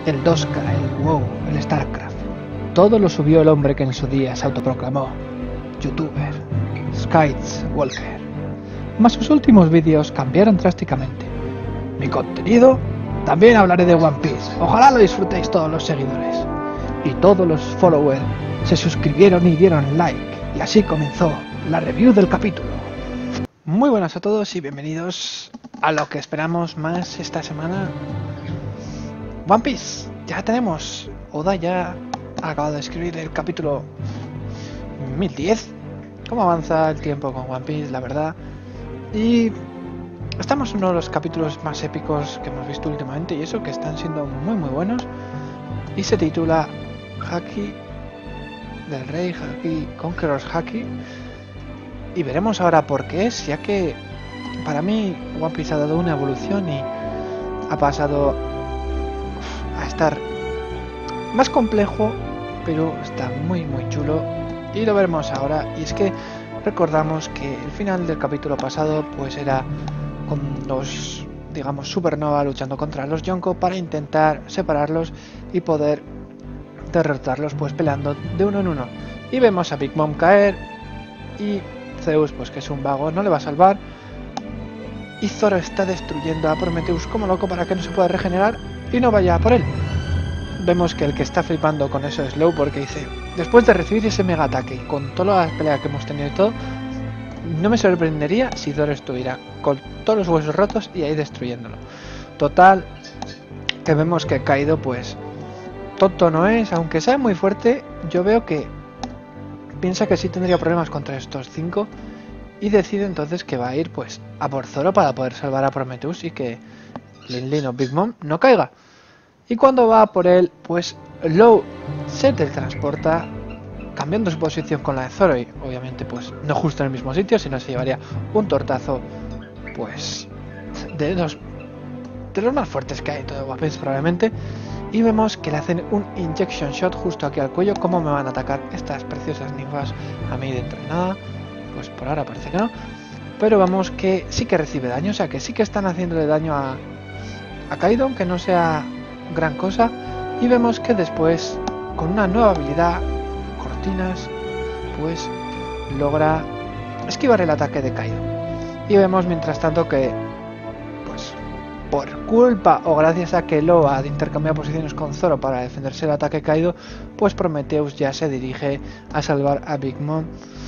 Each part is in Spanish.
el Dosca, el WoW, el StarCraft. Todo lo subió el hombre que en su día se autoproclamó YouTuber, Skywalker. Mas sus últimos vídeos cambiaron drásticamente. Mi contenido, también hablaré de One Piece. Ojalá lo disfrutéis todos los seguidores. Y todos los followers se suscribieron y dieron like. Y así comenzó la review del capítulo. Muy buenas a todos y bienvenidos a lo que esperamos más esta semana. One Piece. Ya tenemos. Oda ya ha acabado de escribir el capítulo 1010. Cómo avanza el tiempo con One Piece, la verdad. Y estamos en uno de los capítulos más épicos que hemos visto últimamente, y eso que están siendo muy buenos. Y se titula Haki del Rey, Haki Conqueror's Haki. Y veremos ahora por qué es, ya que para mí One Piece ha dado una evolución y ha pasado a estar más complejo, pero está muy chulo. Y lo veremos ahora. Y es que recordamos que el final del capítulo pasado pues era con los, digamos, Supernova luchando contra los Yonko para intentar separarlos y poder derrotarlos pues peleando de uno en uno. Y vemos a Big Mom caer y Zeus, pues que es un vago, no le va a salvar. Y Zoro está destruyendo a Prometheus como loco para que no se pueda regenerar y no vaya a por él. Vemos que el que está flipando con eso es Law, porque dice: después de recibir ese mega ataque y con todas las peleas que hemos tenido y todo, no me sorprendería si Zoro estuviera con todos los huesos rotos y ahí destruyéndolo. Total, que vemos que Kaido pues tonto no es, aunque sea muy fuerte. Yo veo que piensa que sí tendría problemas contra estos 5 y decide entonces que va a ir pues a por Zoro para poder salvar a Prometheus y que Lin Lin o Big Mom no caiga. Y cuando va por él, pues Law se teletransporta, cambiando su posición con la de Zoro, y obviamente pues no justo en el mismo sitio, sino se llevaría un tortazo pues de los más fuertes que hay todo One Piece probablemente. Y vemos que le hacen un injection shot justo aquí al cuello. ¿Cómo me van a atacar estas preciosas ninfas a mí dentro de nada? Pues por ahora parece que no, pero vamos que sí que recibe daño, o sea que sí que están haciéndole daño a Kaido, aunque no sea gran cosa. Y vemos que después, con una nueva habilidad, Cortinas, pues logra esquivar el ataque de Kaido. Y vemos mientras tanto que pues por culpa o gracias a que Law ha intercambiado posiciones con Zoro para defenderse del ataque de Kaido, pues Prometheus ya se dirige a salvar a Big Mom.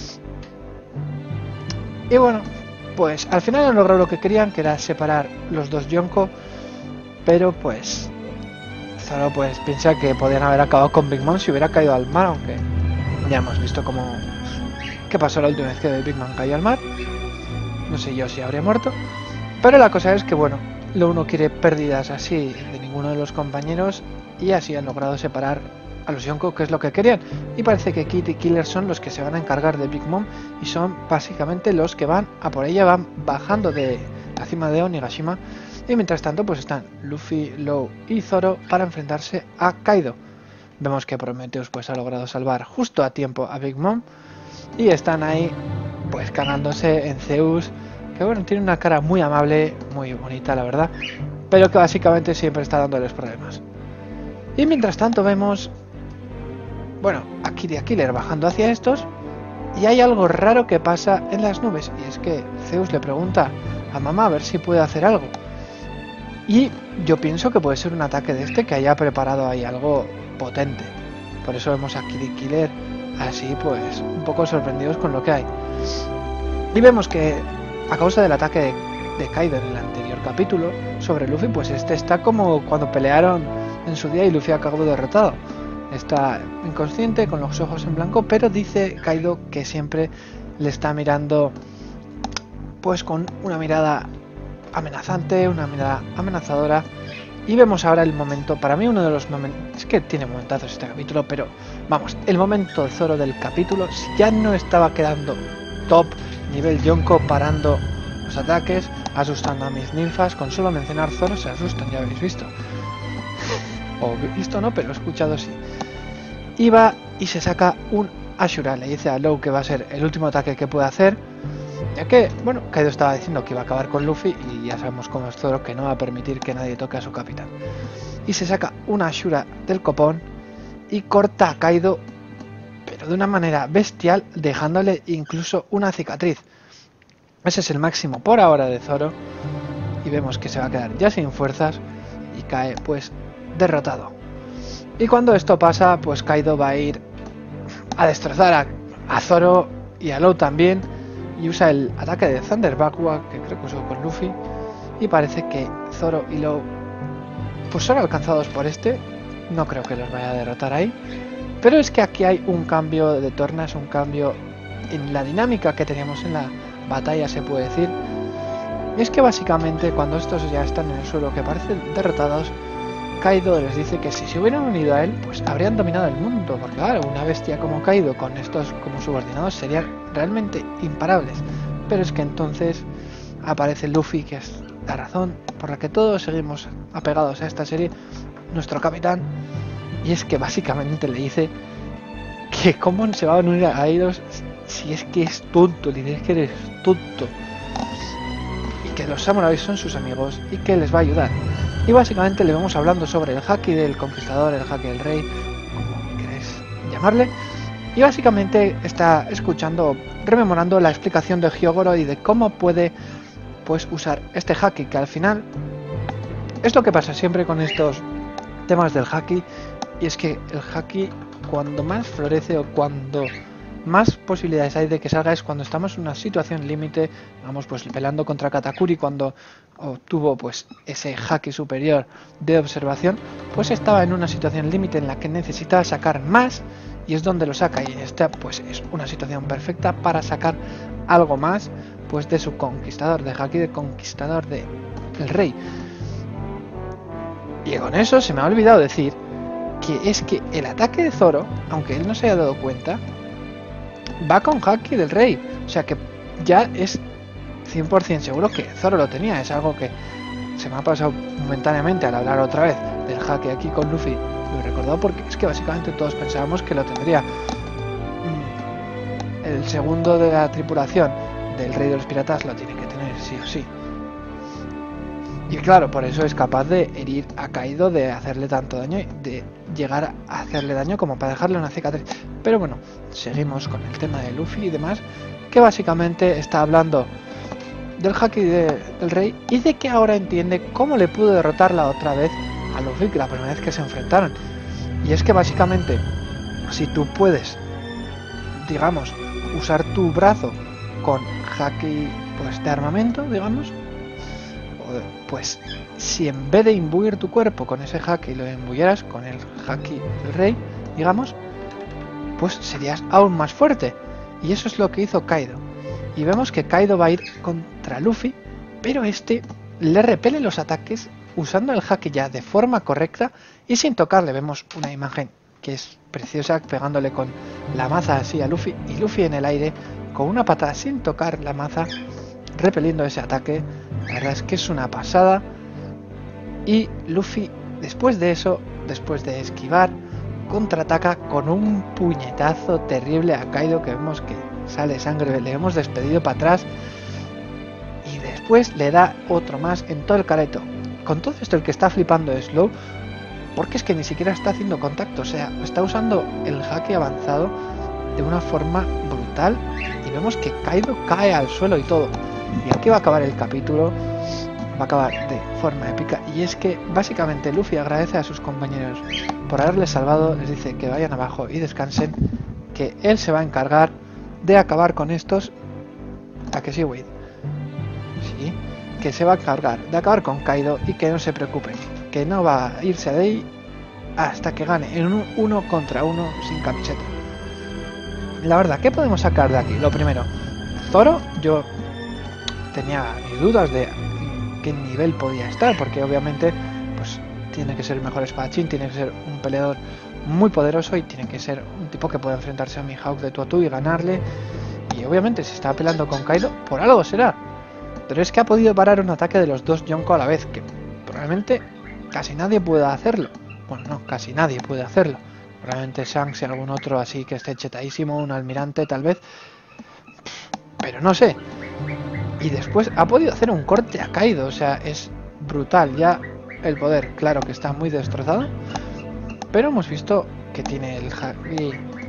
Y bueno, pues al final han logrado lo que querían, que era separar los dos Yonko, pero pues Zoro pues piensa que podían haber acabado con Big Mom si hubiera caído al mar, aunque ya hemos visto cómo qué pasó la última vez que Big Mom cayó al mar. No sé yo si habría muerto, pero la cosa es que bueno, Law no quiere pérdidas así de ninguno de los compañeros y así han logrado separar a los Yonko, que es lo que querían. Y parece que Kid y Killer son los que se van a encargar de Big Mom y son básicamente los que van a por ella, van bajando de la cima de Onigashima. Y mientras tanto pues están Luffy, Law y Zoro para enfrentarse a Kaido. Vemos que Prometheus pues ha logrado salvar justo a tiempo a Big Mom y están ahí pues cagándose en Zeus, que bueno, tiene una cara muy amable, muy bonita la verdad, pero que básicamente siempre está dándoles problemas. Y mientras tanto vemos, bueno, a Kid y a Killer bajando hacia estos, y hay algo raro que pasa en las nubes, y es que Zeus le pregunta a mamá a ver si puede hacer algo. Y yo pienso que puede ser un ataque de este que haya preparado ahí algo potente. Por eso vemos a Kid y Killer así pues un poco sorprendidos con lo que hay. Y vemos que a causa del ataque de Kaido en el anterior capítulo sobre Luffy, pues este está como cuando pelearon en su día y Luffy acabó derrotado. Está inconsciente, con los ojos en blanco, pero dice Kaido que siempre le está mirando pues con una mirada amenazante, una mirada amenazadora. Y vemos ahora el momento, para mí uno de los momentos, es que tiene momentazos este capítulo, pero vamos, el momento de Zoro del capítulo, si ya no estaba quedando top nivel Yonko parando los ataques, asustando a mis ninfas, con solo mencionar Zoro se asustan, ya habéis visto. O visto no, pero he escuchado sí. Y va y se saca un Ashura, le dice a Law que va a ser el último ataque que puede hacer, ya que, bueno, Kaido estaba diciendo que iba a acabar con Luffy y ya sabemos cómo es Zoro, que no va a permitir que nadie toque a su capitán. y se saca una Ashura del copón y corta a Kaido, pero de una manera bestial, dejándole incluso una cicatriz. Ese es el máximo por ahora de Zoro, y vemos que se va a quedar ya sin fuerzas y cae pues derrotado. Y cuando esto pasa, pues Kaido va a ir a destrozar a Zoro y a Law también, y usa el ataque de Thunder Backward, que creo que usó con Luffy, y parece que Zoro y Law pues son alcanzados por este. No creo que los vaya a derrotar ahí, pero es que aquí hay un cambio de tornas, un cambio en la dinámica que teníamos en la batalla, se puede decir. Y es que básicamente cuando estos ya están en el suelo, que parecen derrotados, Kaido les dice que si se hubieran unido a él, pues habrían dominado el mundo, porque claro, una bestia como Kaido con estos como subordinados serían realmente imparables. Pero es que entonces aparece Luffy, que es la razón por la que todos seguimos apegados a esta serie, nuestro capitán, y es que básicamente le dice que cómo se va a unir a ellos si es que es tonto, le dice que eres tonto, y que los samuráis son sus amigos y que les va a ayudar. Y básicamente le vemos hablando sobre el haki del conquistador, el haki del rey, como queréis llamarle, y básicamente está escuchando, rememorando la explicación de Hyogoro y de cómo puede pues usar este haki, que al final es lo que pasa siempre con estos temas del haki, y es que el haki cuando más florece o cuando más posibilidades hay de que salga es cuando estamos en una situación límite. Vamos, pues peleando contra Katakuri, cuando obtuvo pues ese haki superior de observación, pues estaba en una situación límite en la que necesitaba sacar más, y es donde lo saca, y esta pues es una situación perfecta para sacar algo más pues de su conquistador, de haki de conquistador del rey. Y con eso se me ha olvidado decir que es que el ataque de Zoro, aunque él no se haya dado cuenta, va con haki del rey, o sea que ya es 100% seguro que Zoro lo tenía. Es algo que se me ha pasado momentáneamente al hablar otra vez del haki aquí con Luffy, lo he recordado porque es que básicamente todos pensábamos que lo tendría el segundo de la tripulación del rey de los piratas, lo tiene que tener sí o sí. Y claro, por eso es capaz de herir a Kaido, de hacerle tanto daño y de llegar a hacerle daño como para dejarle una cicatriz. Pero bueno, seguimos con el tema de Luffy y demás, que básicamente está hablando del haki del rey y de que ahora entiende cómo le pudo derrotar la otra vez a Luffy, la primera vez que se enfrentaron. Y es que básicamente, si tú puedes, digamos, usar tu brazo con haki pues de armamento, digamos, pues si en vez de imbuir tu cuerpo con ese haki lo imbuyeras con el haki del rey, digamos, pues serías aún más fuerte. Y eso es lo que hizo Kaido. Y vemos que Kaido va a ir contra Luffy, pero este le repele los ataques usando el haki ya de forma correcta y sin tocarle. Vemos una imagen que es preciosa, pegándole con la maza así a Luffy, y Luffy en el aire con una patada sin tocar la maza, repeliendo ese ataque. La verdad es que es una pasada. Y Luffy, después de eso, después de esquivar, contraataca con un puñetazo terrible a Kaido, que vemos que sale sangre, le hemos despedido para atrás, y después le da otro más en todo el careto. Con todo esto el que está flipando es Law, porque es que ni siquiera está haciendo contacto, o sea, está usando el haki avanzado de una forma brutal, y vemos que Kaido cae al suelo y todo. Y aquí va a acabar el capítulo, va a acabar de forma épica, y es que básicamente Luffy agradece a sus compañeros por haberles salvado, les dice que vayan abajo y descansen, que él se va a encargar de acabar con estos. ¿A que sí, Wade? Sí, que se va a encargar de acabar con Kaido y que no se preocupen, que no va a irse de ahí hasta que gane en un 1 contra 1 sin camiseta. La verdad, ¿qué podemos sacar de aquí? Lo primero, Zoro, yo tenía mis dudas de qué nivel podía estar, porque obviamente pues tiene que ser el mejor espadachín, tiene que ser un peleador muy poderoso y tiene que ser un tipo que pueda enfrentarse a Mihawk de tú a tú y ganarle. Y obviamente si está peleando con Kaido, por algo será. Pero es que ha podido parar un ataque de los dos Yonko a la vez, que probablemente casi nadie pueda hacerlo. Bueno, no, casi nadie puede hacerlo. Probablemente Shanks y algún otro así que esté chetadísimo, un almirante tal vez. Pero no sé. Y después ha podido hacer un corte a Kaido, o sea, es brutal. Ya el poder, claro que está muy destrozado, pero hemos visto que tiene el haki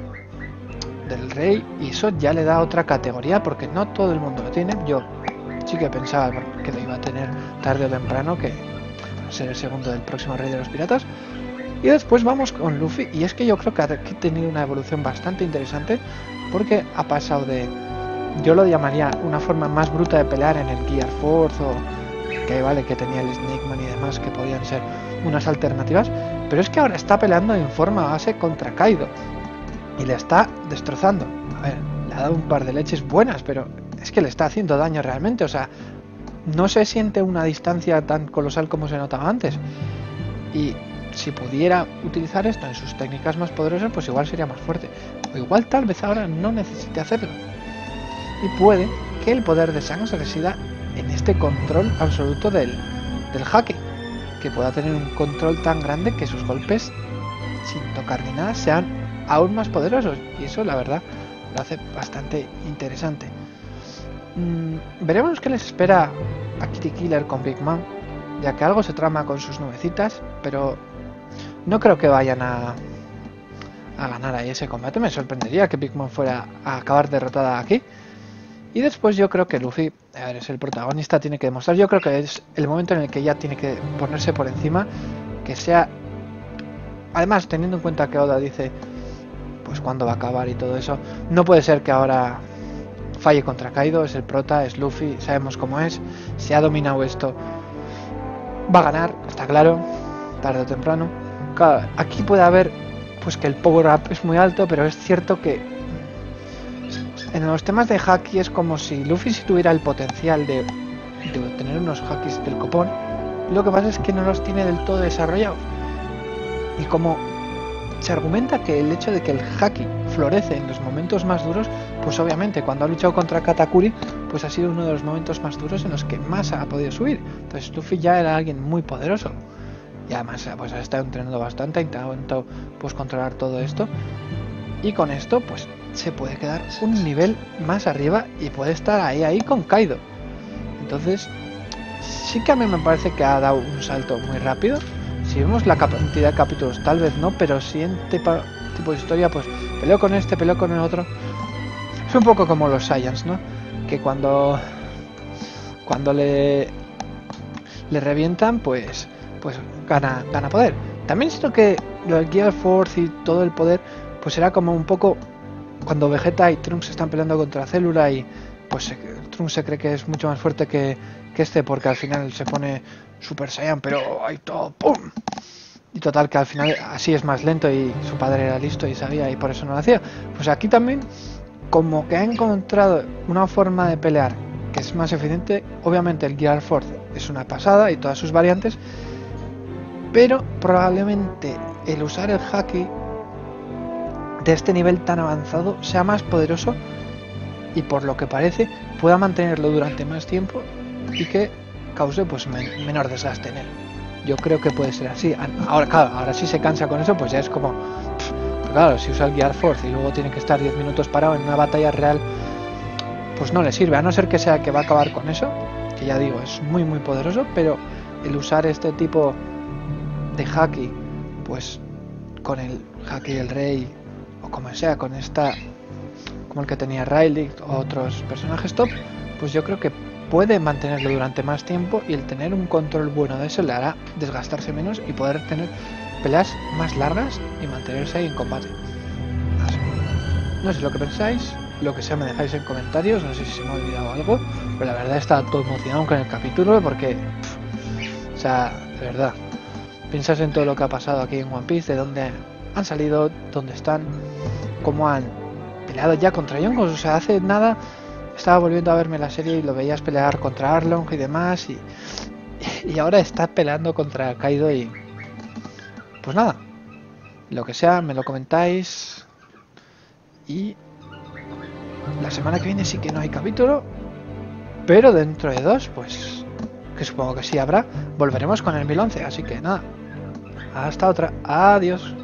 del rey y eso ya le da otra categoría porque no todo el mundo lo tiene. Yo sí que pensaba que lo iba a tener tarde o temprano, que ser el segundo del próximo rey de los piratas. Y después vamos con Luffy, y es que yo creo que ha tenido una evolución bastante interesante porque ha pasado de, yo lo llamaría una forma más bruta de pelear en el Gear Force, o que vale que tenía el Snake Man y demás que podían ser unas alternativas, pero es que ahora está peleando en forma base contra Kaido y le está destrozando. A ver, le ha dado un par de leches buenas, pero es que le está haciendo daño realmente, o sea, no se siente una distancia tan colosal como se notaba antes. Y si pudiera utilizar esto en sus técnicas más poderosas, pues igual sería más fuerte. O igual tal vez ahora no necesite hacerlo. Y puede que el poder de Shanks resida en este control absoluto del haki. Que pueda tener un control tan grande que sus golpes, sin tocar ni nada, sean aún más poderosos. Y eso, la verdad, lo hace bastante interesante. Veremos qué les espera a Kitty Killer con Big Mom, ya que algo se trama con sus nubecitas, pero no creo que vayan a ganar ahí ese combate. Me sorprendería que Big Mom fuera a acabar derrotada aquí. Y después yo creo que Luffy, a ver, es el protagonista, tiene que demostrar, yo creo que es el momento en el que ya tiene que ponerse por encima, que sea, además teniendo en cuenta que Oda dice pues cuándo va a acabar y todo eso, no puede ser que ahora falle contra Kaido, es el prota, es Luffy, sabemos cómo es, se ha dominado esto, va a ganar, está claro, tarde o temprano. Claro, aquí puede haber pues que el power up es muy alto, pero es cierto que en los temas de haki es como si Luffy si tuviera el potencial de tener unos hakis del copón, lo que pasa es que no los tiene del todo desarrollados. Y como se argumenta que el hecho de que el haki florece en los momentos más duros, pues obviamente cuando ha luchado contra Katakuri, pues ha sido uno de los momentos más duros en los que más ha podido subir. Entonces Luffy ya era alguien muy poderoso. Y además pues ha estado entrenando bastante, ha intentado pues controlar todo esto. Y con esto pues se puede quedar un nivel más arriba y puede estar ahí con Kaido. Entonces sí que a mí me parece que ha dado un salto muy rápido. Si vemos la cantidad de capítulos, tal vez no, pero si en tipo de historia, pues peleo con este, peleo con el otro. Es un poco como los Saiyans, ¿no? Que cuando le revientan, pues gana poder. También siento que el Gear Force y todo el poder, pues será como un poco cuando Vegeta y Trunks están peleando contra Célula y pues Trunks se cree que es mucho más fuerte que este porque al final se pone Super Saiyan, pero hay todo ¡pum! Y total que al final así es más lento y su padre era listo y sabía y por eso no lo hacía. Pues aquí también como que ha encontrado una forma de pelear que es más eficiente. Obviamente el Gear Force es una pasada y todas sus variantes, pero probablemente el usar el haki de este nivel tan avanzado sea más poderoso y por lo que parece pueda mantenerlo durante más tiempo y que cause pues menor desgaste en él. Yo creo que puede ser así. Ahora claro, ahora si se cansa con eso pues ya es como claro, si usa el Gear Force y luego tiene que estar 10 minutos parado en una batalla real, pues no le sirve, a no ser que sea que va a acabar con eso, que ya digo, es muy muy poderoso, pero el usar este tipo de haki pues con el haki del rey o como sea, con esta como el que tenía Riley o otros personajes top, pues yo creo que puede mantenerlo durante más tiempo y el tener un control bueno de eso le hará desgastarse menos y poder tener peleas más largas y mantenerse ahí en combate. Así. No sé lo que pensáis, lo que sea me dejáis en comentarios, no sé si se me ha olvidado algo, pero la verdad está todo emocionado con el capítulo porque o sea, de verdad piensas en todo lo que ha pasado aquí en One Piece, de dónde han salido, dónde están, cómo han peleado ya contra Yonkos, o sea, hace nada estaba volviendo a verme la serie y lo veías pelear contra Arlong y demás y ahora está peleando contra Kaido y pues nada, lo que sea me lo comentáis y la semana que viene sí que no hay capítulo, pero dentro de 2 pues que supongo que sí habrá, volveremos con el 1011, así que nada, hasta otra, adiós.